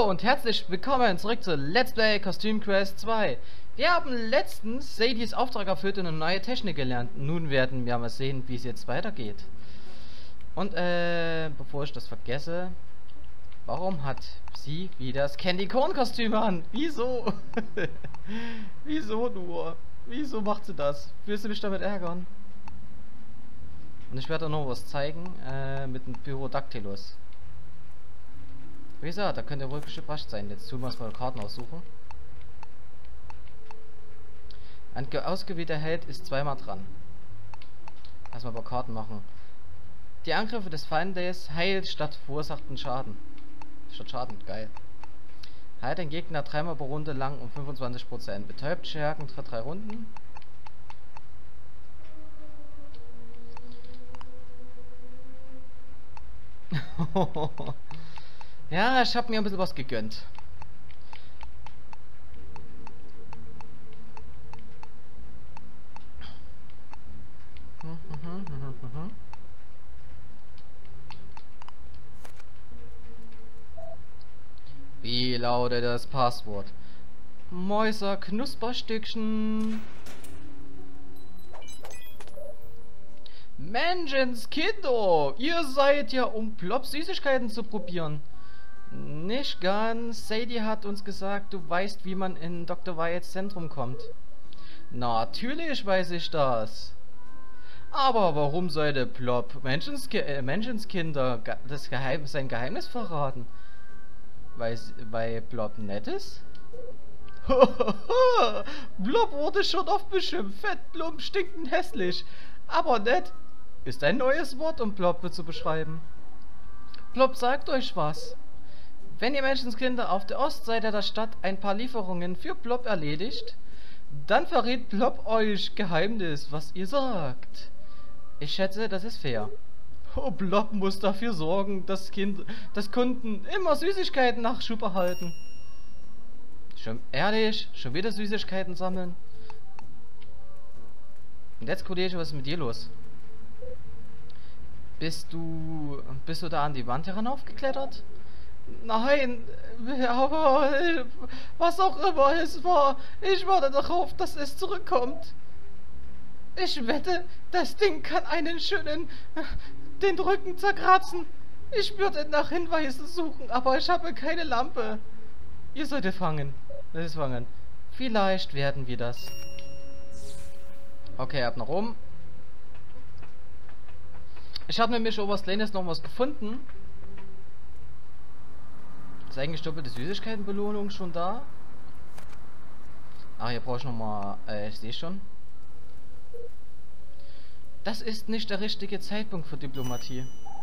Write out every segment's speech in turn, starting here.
und herzlich willkommen zurück zu Let's Play Costume Quest 2. Wir haben letztens Sadies Auftrag erfüllt und eine neue Technik gelernt. Nun werden wir mal sehen, wie es jetzt weitergeht. Und bevor ich das vergesse, warum hat sie wieder das Candy Corn Kostüm an? Wieso? Wieso nur? Wieso macht sie das? Willst du mich damit ärgern? Und ich werde noch was zeigen mit dem Pyrodactylus. Wie gesagt, da könnt ihr wirklich überrascht sein. Jetzt tun wir uns mal Karten aussuchen. Ein ausgewählter Held ist zweimal dran. Erstmal ein paar Karten machen. Die Angriffe des Feindes heilt statt verursachten Schaden. Statt Schaden, geil. Heilt den Gegner dreimal pro Runde lang um 25%. Betäubt Stärken für 3 Runden. Ja, ich habe mir ein bisschen was gegönnt. Wie lautet das Passwort? Mäuser Knusperstückchen. Menschenskinder, ihr seid ja, um Plop Süßigkeiten zu probieren. Nicht ganz. Sadie hat uns gesagt, du weißt, wie man in Dr. Wyatts Zentrum kommt. Natürlich weiß ich das. Aber warum sollte Plop Menschenskinder sein Geheimnis verraten? Weil Plop nett ist? Plop wurde schon oft beschimpft. Fett, plump, stinkend, hässlich. Aber nett ist ein neues Wort, um Plop zu beschreiben. Plop sagt euch was. Wenn ihr Menschenskinder auf der Ostseite der Stadt ein paar Lieferungen für Plop erledigt, dann verrät Plop euch Geheimnis, was ihr sagt. Ich schätze, das ist fair. Oh, Plop muss dafür sorgen, dass Kunden immer Süßigkeiten Nachschub erhalten. Schon ehrlich, schon wieder Süßigkeiten sammeln? Und jetzt, Kollege, was ist mit dir los? Bist du da an die Wand heraufgeklettert? Nein, aber was auch immer es war, ich warte darauf, dass es zurückkommt. Ich wette, das Ding kann einen schönen den Rücken zerkratzen. Ich würde nach Hinweisen suchen, aber ich habe keine Lampe. Ihr solltet fangen. Das ist fangen. Vielleicht werden wir das. Okay, ab nach oben. Ich habe nämlich Oberstlenes noch was gefunden. Ist eigentlich doppelte Süßigkeitenbelohnung schon da? Ah, hier brauche ich nochmal. Ich sehe schon. Das ist nicht der richtige Zeitpunkt für Diplomatie.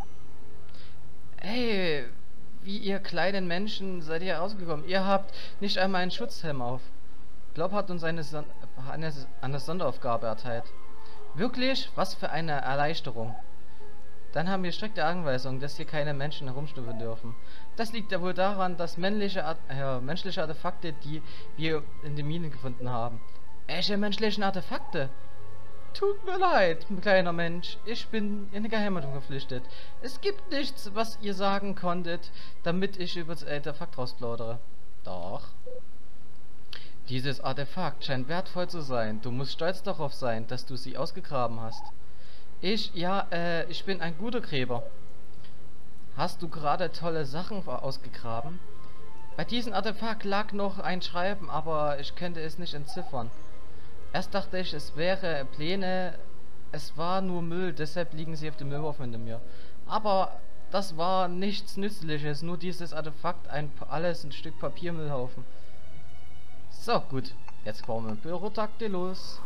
Hey, wie ihr kleinen Menschen seid ihr rausgekommen? Ihr habt nicht einmal einen Schutzhelm auf. Plop hat uns eine Sonderaufgabe erteilt. Wirklich? Was für eine Erleichterung. Dann haben wir strikte Anweisungen, dass hier keine Menschen herumschnüffeln dürfen. Das liegt ja wohl daran, dass menschliche Artefakte, die wir in den Minen gefunden haben. Echte menschlichen Artefakte? Tut mir leid, kleiner Mensch. Ich bin in eine Geheimhaltung verpflichtet. Es gibt nichts, was ihr sagen konntet, damit ich über das Artefakt rausplaudere. Doch. Dieses Artefakt scheint wertvoll zu sein. Du musst stolz darauf sein, dass du sie ausgegraben hast. Ich bin ein guter Gräber. Hast du gerade tolle Sachen ausgegraben? Bei diesem Artefakt lag noch ein Schreiben, aber ich könnte es nicht entziffern. Erst dachte ich, es wäre Pläne. Es war nur Müll, deshalb liegen sie auf dem Müllhaufen hinter mir. Aber das war nichts Nützliches, nur dieses Artefakt, alles ein Stück Papiermüllhaufen. So, gut. Jetzt kommen wir Pyrodactylus.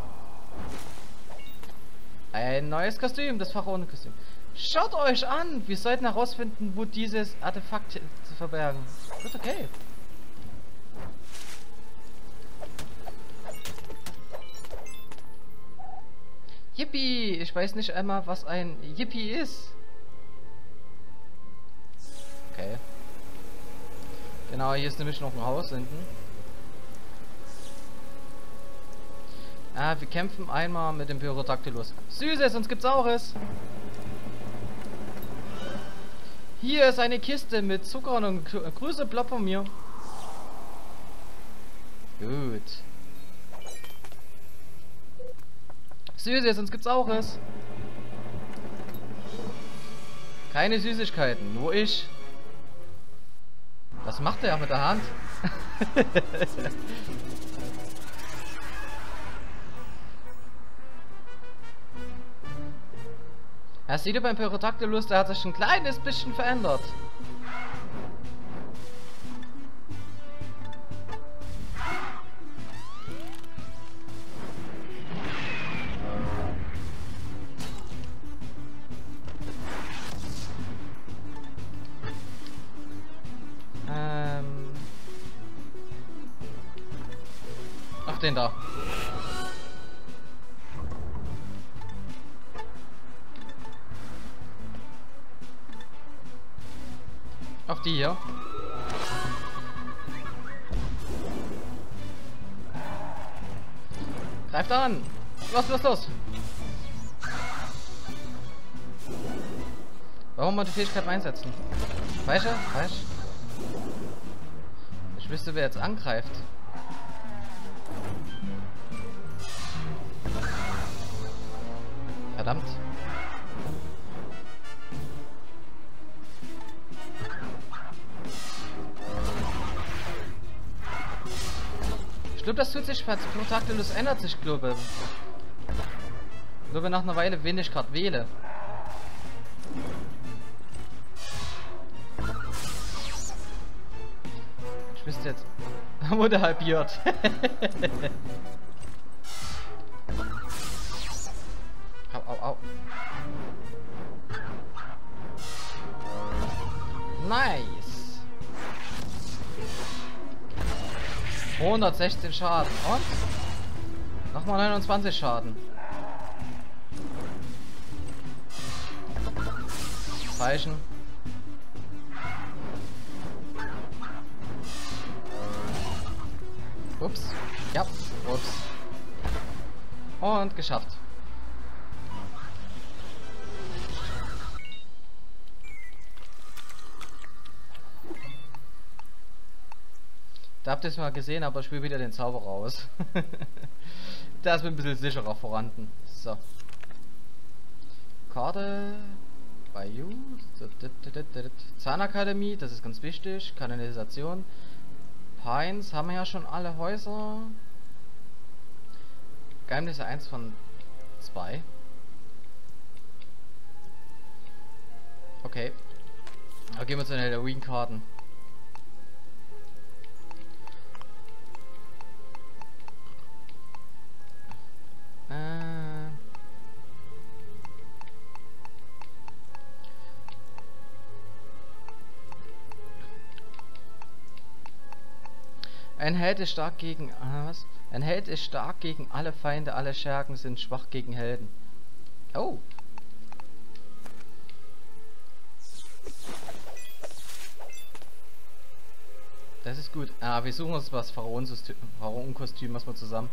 Ein neues Kostüm, das Pharaonenkostüm. Schaut euch an! Wir sollten herausfinden, wo dieses Artefakt zu verbergen. Gut, okay. Yippie! Ich weiß nicht einmal, was ein Yippie ist. Okay. Genau, hier ist nämlich noch ein Haus hinten. Ah, wir kämpfen einmal mit dem Pyrodactylus. Süßes und gibt's Saures. Hier ist eine Kiste mit Zucker und Grüße, Blob von mir. Gut. Süßes, sonst gibt's auch es. Keine Süßigkeiten, nur ich. Was macht der mit der Hand? Er sieht beim Pterodactylus, der hat sich ein kleines bisschen verändert. Auf den da. Auf die hier. Greift an! Los! Warum mal die Fähigkeit einsetzen? Falsch? Ich wüsste, wer jetzt angreift. Verdammt. Ich glaube, das tut sich, Pterodactylus ändert sich, glaube nach einer Weile, wen ich gerade wähle. Ich wüsste jetzt. Wurde halbiert. Au. Nice. 116 Schaden. Und? Nochmal 29 Schaden. Zeichen. Ups. Ja. Ups. Und geschafft. Da habt ihr es mal gesehen, aber ich spiele wieder den Zauberer aus. Da ist mir ein bisschen sicherer vorhanden. So. Karte. Bayou. Zahnakademie, das ist ganz wichtig. Kanalisation. Pines haben wir ja schon alle Häuser. Geheimnisse 1 von 2. Okay. Aber gehen wir zu den Halloween-Karten. Ein Held ist stark gegen... was? Ein Held ist stark gegen alle Feinde, alle Schergen sind schwach gegen Helden. Oh. Das ist gut. Ah, wir suchen uns was Pharaonenkostüm, was wir zusammen.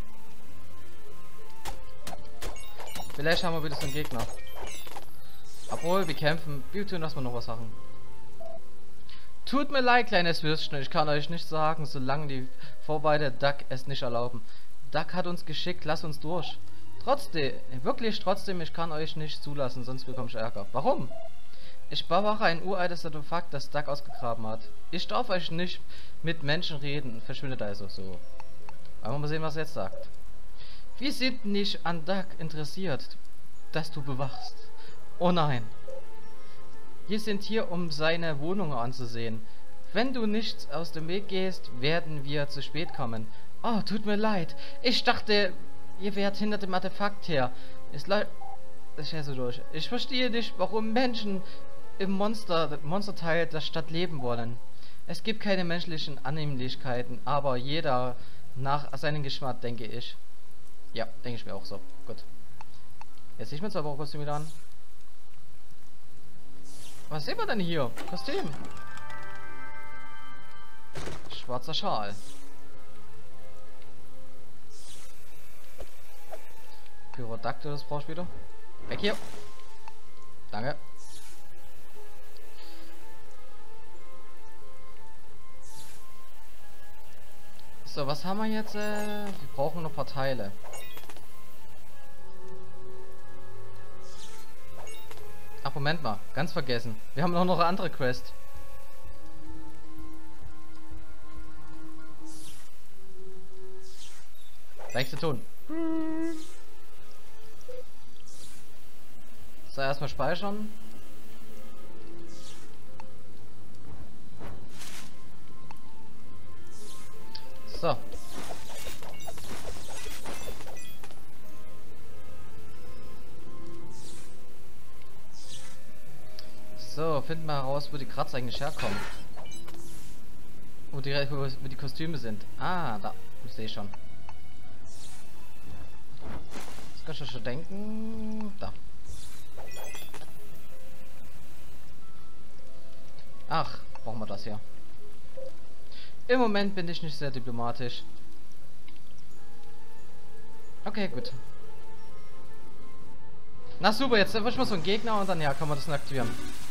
Vielleicht haben wir wieder so einen Gegner. Obwohl, wir kämpfen. Wir tun erstmal noch was Sachen. Tut mir leid, kleines Würstchen. Ich kann euch nicht sagen, solange die Vorbeide Duck es nicht erlauben. Duck hat uns geschickt, lass uns durch. Trotzdem, wirklich trotzdem, ich kann euch nicht zulassen, sonst bekomme ich Ärger. Warum? Ich bewache ein uraltes Artefakt, das Duck ausgegraben hat. Ich darf euch nicht mit Menschen reden. Verschwindet also so. Wollen wir mal sehen, was er jetzt sagt. Wir sind nicht an Duck interessiert, dass du bewachst. Oh nein. Wir sind hier, um seine Wohnung anzusehen. Wenn du nicht aus dem Weg gehst, werden wir zu spät kommen. Oh, tut mir leid. Ich dachte, ihr wärt hinter dem Artefakt her. Ich so durch. Ich verstehe nicht, warum Menschen im Monsterteil der Stadt leben wollen. Es gibt keine menschlichen Annehmlichkeiten, aber jeder nach seinem Geschmack, denke ich. Ja, denke ich mir auch so. Gut. Jetzt sehe ich mir Zaubererkostüm wieder an. Was sehen wir denn hier? Kostüm. Schwarzer Schal. Pterodactylus brauchst du wieder. Weg hier. Danke. So, was haben wir jetzt? Wir brauchen noch ein paar Teile. Ach, Moment mal. Ganz vergessen. Wir haben noch eine andere Quest. Gleich zu tun. So, erstmal speichern. So. So, finden wir heraus, wo die Kratzer eigentlich herkommen. Wo die Kostüme sind. Ah, da. Ich sehe schon. Das kannst du schon denken. Da. Ach, brauchen wir das hier. Im Moment bin ich nicht sehr diplomatisch. Okay, gut. Na super, jetzt erwischt man so einen Gegner und dann ja, kann man das aktivieren.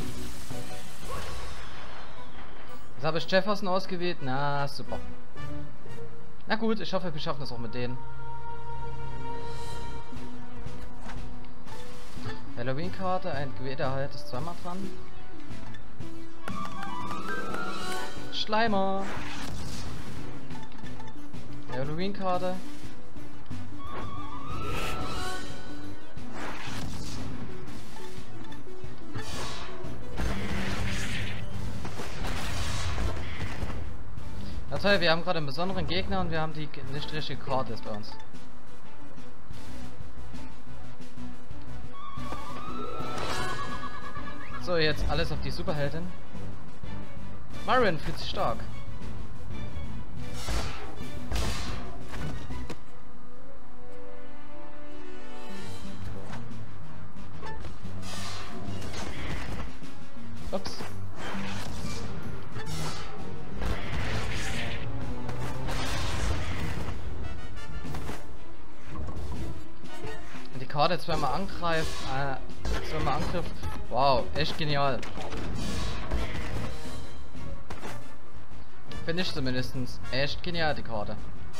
Jetzt habe ich Jefferson ausgewählt. Na super. Na gut, ich hoffe, wir schaffen das auch mit denen. Halloween-Karte, ein gewählter Halt ist zweimal dran. Schleimer. Halloween-Karte. Na toll, wir haben gerade einen besonderen Gegner und wir haben die nicht richtige Karte bei uns. So, jetzt alles auf die Superheldin. Marion fühlt sich stark. Ups. Die Karte zweimal angreift, zweimal Angriff. Wow, echt genial. Finde ich zumindest echt genial, die Karte.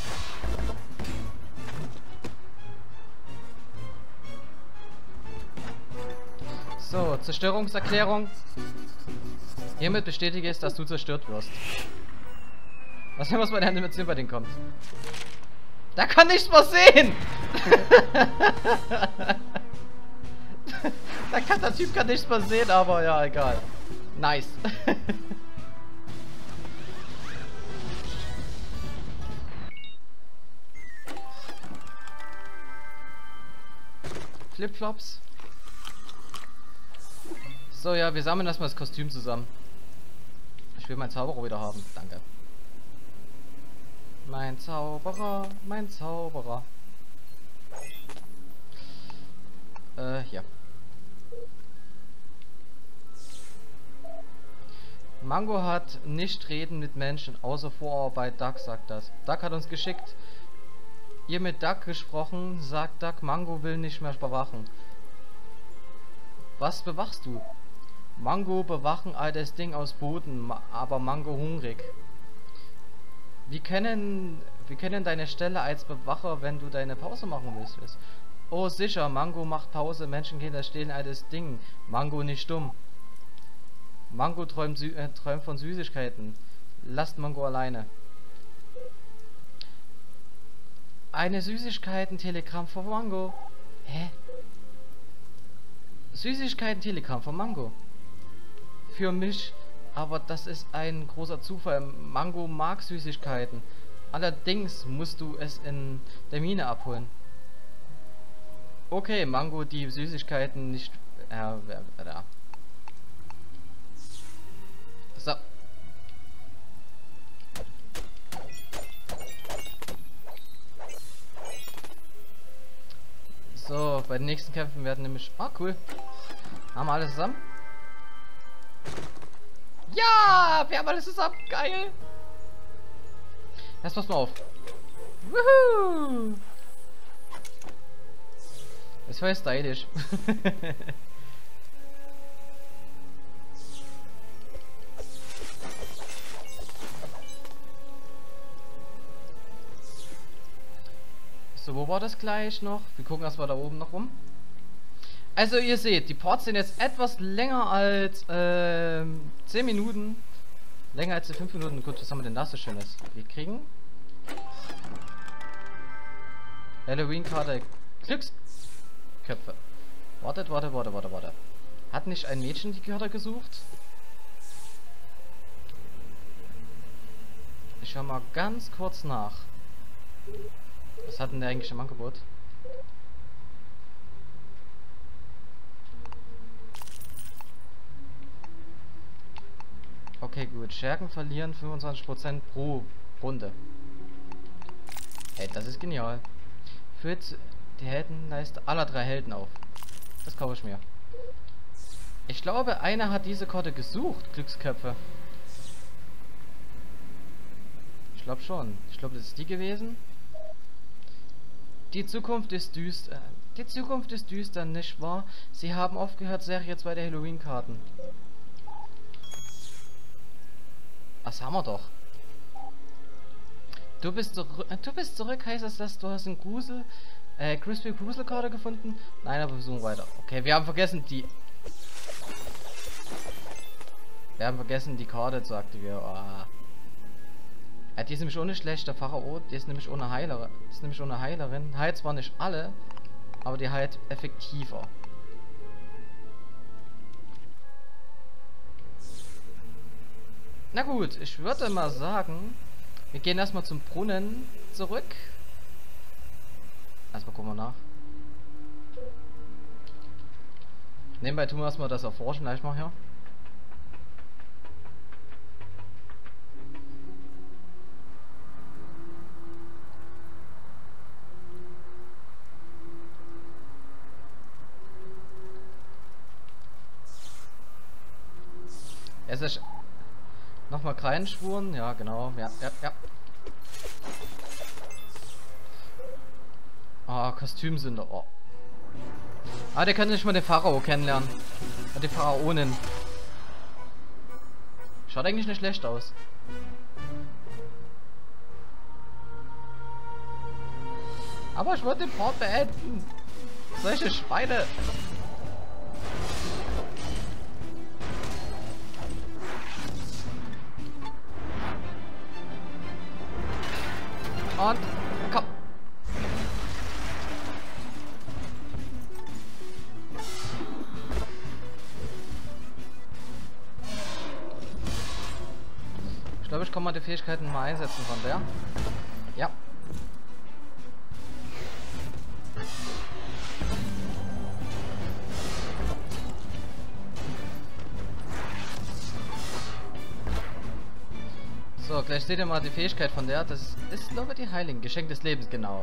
So, Zerstörungserklärung. Hiermit bestätige ich, dass du zerstört wirst. Was denn, was bei der Animation bei denen kommt? Da kann nichts passieren! Der Typ kann nichts passieren, aber ja, egal. Nice. Flipflops. So, ja, wir sammeln erstmal das Kostüm zusammen. Ich will meinen Zauberer wieder haben. Danke. Mein Zauberer, mein Zauberer. Hier. Mango hat nicht reden mit Menschen, außer Vorarbeit. Duck sagt das. Duck hat uns geschickt. Ihr mit Duck gesprochen, sagt Duck, Mango will nicht mehr bewachen. Was bewachst du? Mango bewachen all das Ding aus Boden, aber Mango hungrig. Wir kennen deine Stelle als Bewacher, wenn du deine Pause machen willst. Oh sicher, Mango macht Pause, Menschenkinder stehlen all das Ding. Mango nicht dumm. Mango träumt von Süßigkeiten. Lasst Mango alleine. Eine Süßigkeiten-Telegramm von Mango. Hä? Süßigkeiten-Telegramm von Mango. Für mich, aber das ist ein großer Zufall. Mango mag Süßigkeiten. Allerdings musst du es in der Mine abholen. Okay, Mango die Süßigkeiten nicht... So. So, bei den nächsten Kämpfen werden nämlich... Ah, cool. Haben wir alles zusammen? Ja, wir haben alles zusammen. Geil. Jetzt pass mal auf. Woohoo. Das war stylisch. dauert es gleich noch. Wir gucken erstmal da oben noch rum. Also ihr seht, die Parts sind jetzt etwas länger als 10 Minuten. Länger als 5 Minuten. Gut, was haben wir denn da so Schönes? Wir kriegen Halloween-Karte Glücksköpfe. Wartet. Hat nicht ein Mädchen die Karte gesucht? Ich schau mal ganz kurz nach. Was hat denn der eigentlich im Angebot? Okay, gut. Schergen verlieren 25% pro Runde. Hey, das ist genial. Führt die Heldenleiste aller 3 Helden auf. Das kaufe ich mir. Ich glaube, einer hat diese Karte gesucht, Glücksköpfe. Ich glaube schon. Ich glaube, das ist die gewesen. Die Zukunft ist düster. Die Zukunft ist düster, nicht wahr? Sie haben aufgehört, Serie 2 der Halloween-Karten. Das haben wir doch. Du bist zurück, heißt das, dass du hast einen Crispy Grusel-Karte gefunden? Nein, aber wir suchen weiter. Okay, wir haben vergessen die Karte zu aktivieren. Oh. Ja, die ist nämlich ohne schlechter Pharao, die ist nämlich ohne Heilerin. Heilt zwar nicht alle, aber die heilt effektiver. Na gut, ich würde mal sagen, wir gehen erstmal zum Brunnen zurück. Erstmal gucken wir nach. Nebenbei tun wir erstmal das Erforschen gleich mal hier. Es ist nochmal Kreinspuren, ja genau, ja. Ah, Kostümsünder, oh. Ah, der kann nicht mal den Pharao kennenlernen. Die Pharaonin. Schaut eigentlich nicht schlecht aus. Aber ich wollte den Part beenden. Solche Schweine. Und komm. Ich glaube, ich kann mal die Fähigkeiten mal einsetzen von der. Ja. So, gleich seht ihr mal die Fähigkeit von der. Das ist, glaube ich, die Heiligen. Geschenk des Lebens, genau.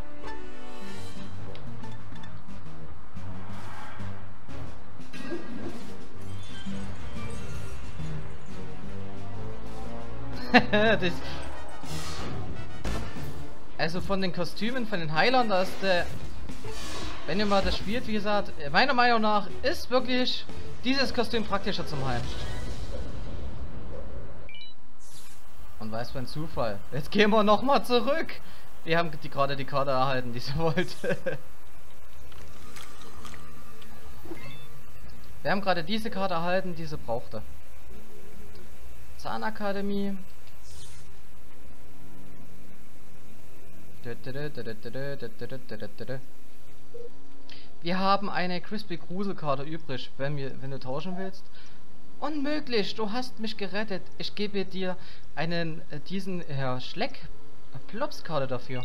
Das, also von den Kostümen, von den Heilern, da ist der... Wenn ihr mal das spielt, wie gesagt, meiner Meinung nach ist wirklich dieses Kostüm praktischer zum Heilen. Und weiß für ein Zufall. Jetzt gehen wir nochmal zurück. Wir haben gerade die Karte erhalten, die sie wollte. Wir haben gerade diese Karte erhalten, die sie brauchte. Zahnakademie. Wir haben eine Crispy Grusel Karte übrig, wenn du tauschen willst. Unmöglich, du hast mich gerettet. Ich gebe dir diesen Herr Schleck Plops Karte dafür.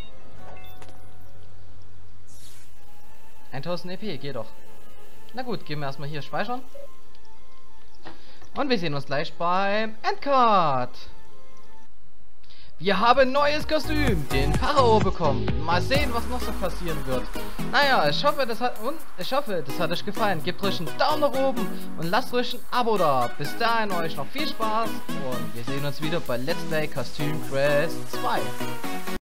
1000 EP, geht doch. Na gut, gehen wir erstmal hier speichern. Und wir sehen uns gleich beim Endcard. Wir haben ein neues Kostüm, den Pharao bekommen. Mal sehen, was noch so passieren wird. Naja, ich hoffe, das hat euch gefallen. Gebt ruhig einen Daumen nach oben und lasst ruhig ein Abo da. Bis dahin euch noch viel Spaß und wir sehen uns wieder bei Let's Play Costume Quest 2.